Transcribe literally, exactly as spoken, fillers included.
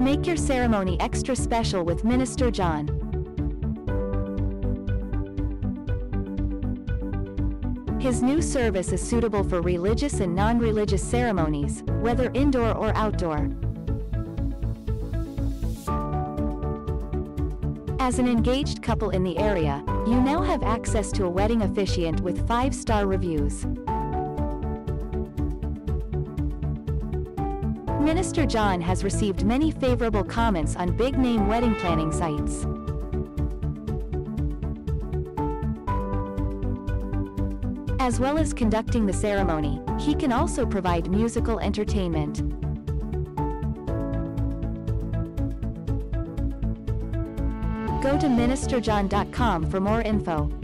Make your ceremony extra special with Minister John. His new service is suitable for religious and non-religious ceremonies, whether indoor or outdoor. As an engaged couple in the area, you now have access to a wedding officiant with five-star reviews. Minister John has received many favorable comments on big-name wedding planning sites. As well as conducting the ceremony, he can also provide musical entertainment. Go to minister john dot com for more info.